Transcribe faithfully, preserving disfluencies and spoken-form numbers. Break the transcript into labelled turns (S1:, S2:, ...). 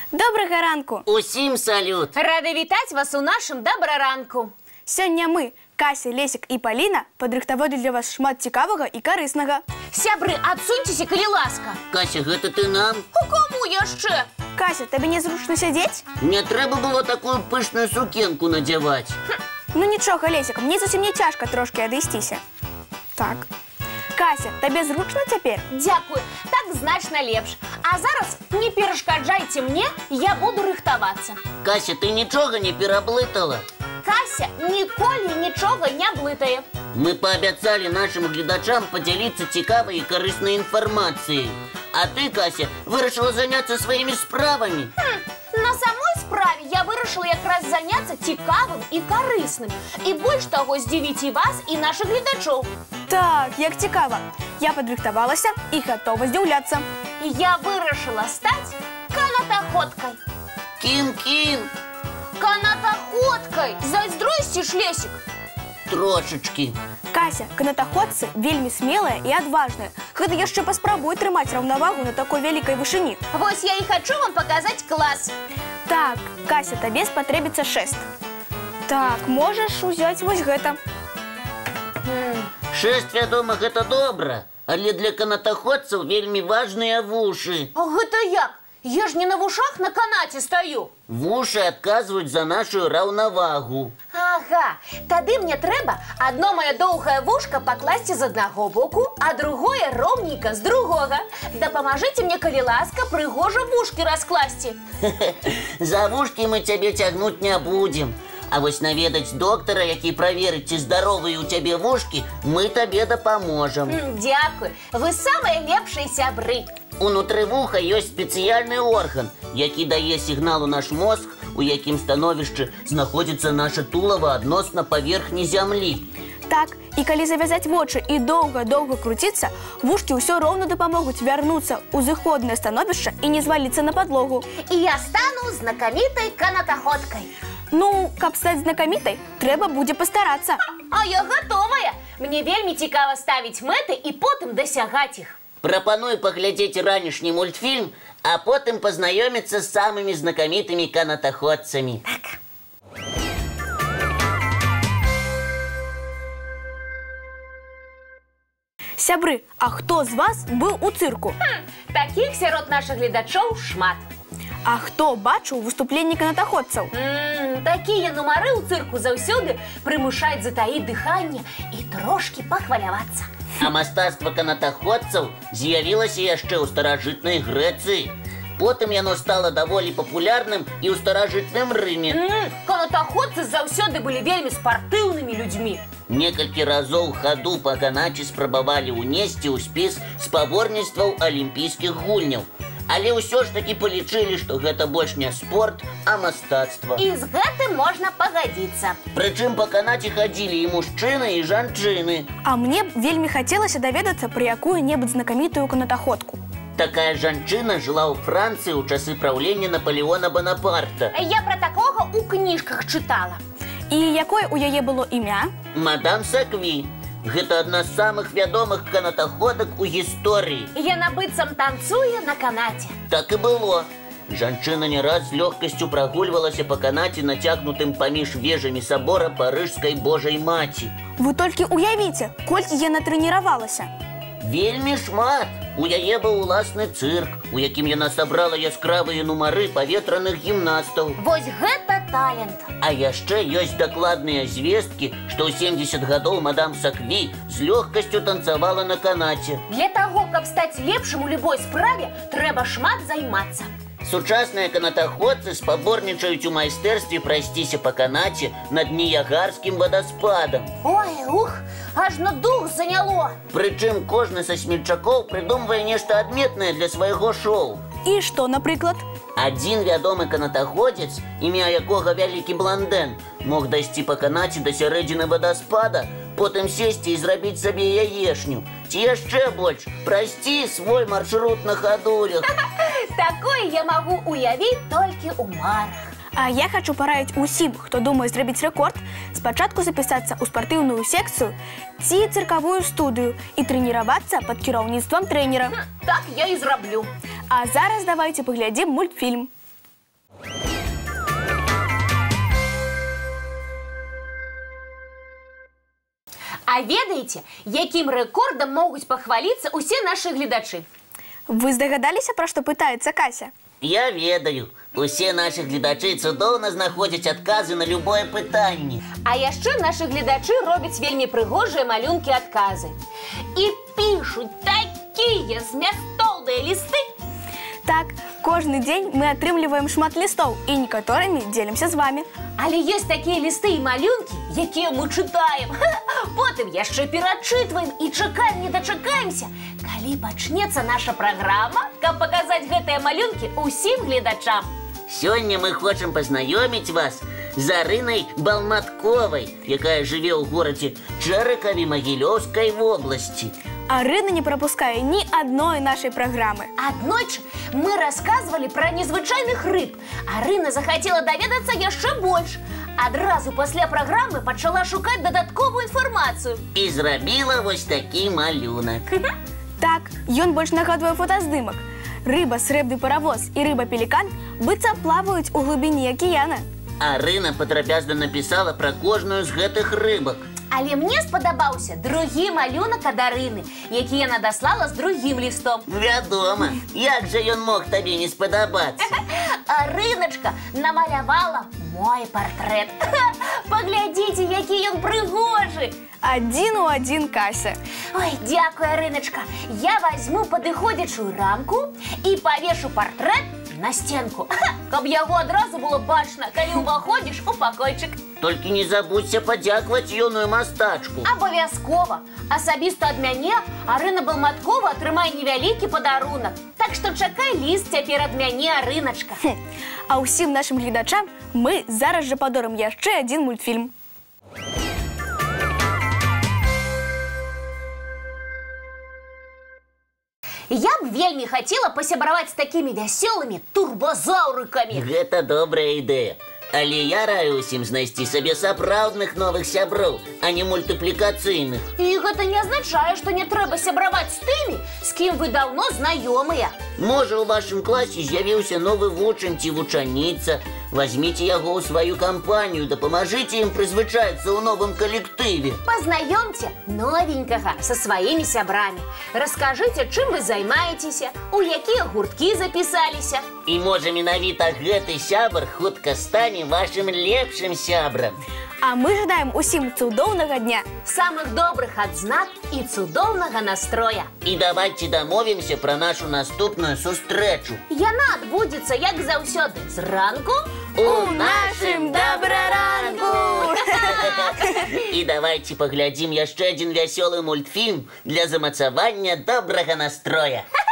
S1: Добрага ранку!
S2: Усім салют!
S3: Рады вітаць вас у нашым добраранку.
S1: Сёння мы, Кася, Лесік і Паліна, падрыхтавалі для вас шмат цікавага і карыснага.
S3: Сябры, адсуньцеся, калі ласка.
S2: Кася, гэта ты нам?
S3: У кому яшчэ?
S1: Кася, табе незручна сядзець?
S2: Не трэба было такую пышную сукенку надзяваць.
S1: Ну нічога, Лесік, мне зусім не цяжка трошкі адысціся. Так. Кася, табе зручна цяпер?
S3: Дзякую, так значна лепш. А зараз не перашкаджайце мне, я буду рыхтавацца.
S2: Кася, ты нічога не пераблытала?
S3: Кася ніколі нічога не блытае.
S2: Мы паабяцалі нашим гледачам падзяліцца цікавай і карыснай інфармацыяй. А ты, Кася, вырашыла заняцца сваімі справамі.
S3: Хм, на самой справе я вырашыла якраз заняцца цікавым і карысным. І больш таго, здзівіць і вас, і нашых гледачоў.
S1: Так, як цікава. Я падрыхтавалася і гатова здзіўляцца.
S3: Я вырашыла стаць канатаходкай.
S2: Кім-кім?
S3: Канатаходкай! Зайздросціш, Лесік?
S2: Трошачкі.
S1: Кася, канатаходцы вельмі смелыя і адважныя. Гэта яшчэ паспрабуй трымаць раўнавагу на такой вялікай вышыні.
S3: Вось я і хачу вам паказаць клас.
S1: Так, Кася, табе спатрэбіцца шэст. Так, можаш узяць вось гэта.
S2: Шэст, вядома, гэта добра, але для канатаходцаў вельмі важныя вушы.
S3: А гэта як? Я ж не на вушах на канаце стаю.
S2: Вушы адказваюць за нашу раўнавагу.
S3: Ага, тады мне трэба адно маё доўгае вушка пакласці з аднаго боку, а другое роўненька з другога. Дапамажыце мне, калі ласка, прыгожа вушкі раскласці.
S2: За вушкі мы цябе цягнуць не будзем. А вось наведаць доктара, які праверыць, ці здаровыя ў цябе вушкі, мы табе дапаможам.
S3: Дзякуй, вы самыя лепшыя сябры.
S2: Унутры вуха ёсць спецыяльны орган, які дае сігнал у наш мозг, у якім становішчы знаходзіцца наша тулава адносна паверхні зямлі.
S1: Так, і калі завязаць вочы і доўга-доўга круціцца, вушкі ўсё роўна дапамогуць вярнуцца ў зыходнае становішча і не зваліцца на падлогу.
S3: І я стану знакамітай канатаходкай.
S1: Ну, каб стаць знакамітай, трэба будзе пастарацца.
S3: А я гатовая. Мне вельмі цікава ставіць мэты і потым дасягаць іх.
S2: Прапаную паглядзець ранішні мультфільм, а потым пазнаёміцца з самымі знакамітымі канатаходцамі.
S3: Так.
S1: Сябры, а хто з вас быў у цырку?
S3: Хм, такіх сярод нашых гледачоў шмат.
S1: А хто бачыў выступленні канатаходцаў?
S3: Ммм, такія нумары ў цырку заўсёды прымушаюць затаіць дыханне і трошкі пахвалявацца.
S2: А мастацтва канатаходцаў з'явілася яшчэ ў старажытнай Грэцыі. Потым яно стала даволі папулярным і ў старажытным Рыме.
S3: Ммм, канатаходцы заўсёды былі вельмі спартыўнымі людзьмі.
S2: Некалькі разоў хаду па канаце спрабавалі ўнесці ў спіс спаборніцтваў алімпійскіх гульняў. Але ўсё ж такі палічылі, што гэта больш не спорт, а мастацтва.
S3: І з гэтым можна пагадзіцца.
S2: Прычым па канаце хадзілі і мужчыны, і жанчыны.
S1: А мне б вельмі хацелася даведацца пра якую-небудзь знакамітую канатаходку.
S2: Такая жанчына жыла ў Францыі ў часы праўлення Напалеона Банапарта.
S3: Я пра такога ў кніжках чытала.
S1: І якое ў яе было імя?
S2: Мадам Сакві. Гэта адна з самых вядомых канатаходак у гісторыі.
S3: Яна быццам танцуе на канаце.
S2: Так і было. Жанчына не раз з лёгкасцю прагульвалася па канаце, нацягнутым паміж вежамі сабора Парыжскай Божай Маці.
S1: Вы толькі уявіце, колькі яна трэніравалася.
S2: Вельмі шмат. У яе быў уласны цырк, у якім яна сабрала яскравыя нумары паветраных гімнастаў.
S3: Вось гэта талент.
S2: А яшчэ ёсць дакладныя звесткі, што ў сямдзесят гадоў мадам Сакві з лёгкасцю танцавала на канаце.
S3: Для таго, каб стаць лепшым у любой справе, трэба шмат займацца.
S2: Сучасныя канатаходцы спаборнічаюць у майстэрстве прайсціся па канаце над Ніягарскім вадаспадам.
S3: Ой, ух, ажно дух заняло.
S2: Прычым кожны са смельчакоў прыдумвае нешта адметнае для свайго шоу.
S1: І што, напрыклад?
S2: Адзін вядомы канатаходзец, імя якога Вялікі Бландэн, мог дайсці па канаце да сярэдзіны вадаспада, потым сесці і зрабіць сабе яешню. Ці яшчэ больш, прайсці свой маршрут на хадулях.
S3: Такое я магу уявіць толькі ў марах.
S1: А я хочу параіць усім, хто думае зрабіць рэкорд, спачатку запісацца ў спартыўную секцыю ці цыркавую студыю і трэніравацца пад кіраўніцтвам трэнера.
S3: Так я і зраблю.
S1: А зараз давайте паглядзім мультфільм.
S3: А ведаеце, якім рэкордам могуць пахваліцца ўсе нашы гледачы?
S1: Вы здагадаліся, пра што пытаецца Кася?
S2: Я ведаю. Усе наши гледачы цудоўна знаходзяць адказы на любое пытанне.
S3: А яшчэ нашы гледачы робяць вельмі прыгожыя малюнкі-адказы. І пішуць такія змястоўныя лісты.
S1: Так, кожны дзень мы атрымліваем шмат лістоў і некаторымі дзелімся з вами.
S3: Але ёсць такія лісты і малюнкі, якія мы чытаем. Потым яшчэ перачытваем і чакаем, не дачакаемся, калі пачнецца наша праграма, каб паказаць гэтыя малюнкі ўсім гледачам.
S2: Сёння мы хочам пазнаёміць вас з Арынай Балматковай, якая жыве ў горадзе Чэрыкаве Магілёўскай вобласці.
S1: Арына не прапускае ні адной нашай праграмы.
S3: Аднойчы мы расказвалі пра незвычайных рыб. Арына захацела даведацца яшчэ больш. Адразу пасля праграмы пачала шукаць дадатковую інфармацыю.
S2: І зрабіла вось такі малюнак.
S1: Так, ён больш нагадвае фотаздымак. Рыба, срэбны паравоз і рыба-пелікан быццам плаваюць у глыбіні акіяна.
S2: Арына падрабязна напісала пра кожную з гэтых рыбак.
S3: Але мне спадабаўся другі малюнак ад Арыны, які яна даслала з другім лістом.
S2: Вядома, як жа ён мог табе не спадабацца?
S3: Арыначка намалявала мой партрэт. Паглядзіце, які ён прыгожы.
S1: Адзін у адзін Кася.
S3: Ой, дзякуй, Арыначка. Я возьму падыходзячую рамку і павешу партрэт на стенку, каб яго адразу было бачна, калі ўваходзіш у пакойчык.
S2: Толькі не забудзься падзякаваць юную мастачку.
S3: Абавязкова. Асабіста ад мяне Арына Балматкова атрымае невялікі падарунак. Так што чакай ліст цяпер ад мяне, Арыначка.
S1: А ўсім нашым гледачам мы зараз жа падорым яшчэ адзін мультфільм.
S3: Я б вельмі хацела пасябраваць з такімі вясёлымі турбазаўрыкамі.
S2: Гэта добрая ідэя. Але я раю ўсім знайсці сабе сапраўдных новых сяброў, а не мультыплікацыйных.
S3: І гэта не азначае, што не трэба сябраваць з тымі, з кім вы даўно знаёмыя.
S2: Можа, у вашым класе з'явіўся новы вучань ці вучаніца. Возьмите яго ў сваю кампанію, дапамажыце ім прызвычаіцца ў новым калектыве.
S3: Пазнаёмце новенькага са сваімі сябрамі. Раскажыце, чым вы займаецеся, у якія гурткі запісаліся.
S2: І можа, менавіта гэты сябар хутка стане вашым лепшым сябрам.
S1: А мы жадаем усім цудоўнага дня,
S3: самых добрых адзнак і цудоўнага настроя.
S2: І давайце дамовімся пра нашу наступную сустрэчу.
S3: Яна адбудзецца, як заўсёды, зранку
S2: у нашым добраранку! І давайце паглядзім яшчэ адзін вясёлы мультфільм для замацавання добрага настроя.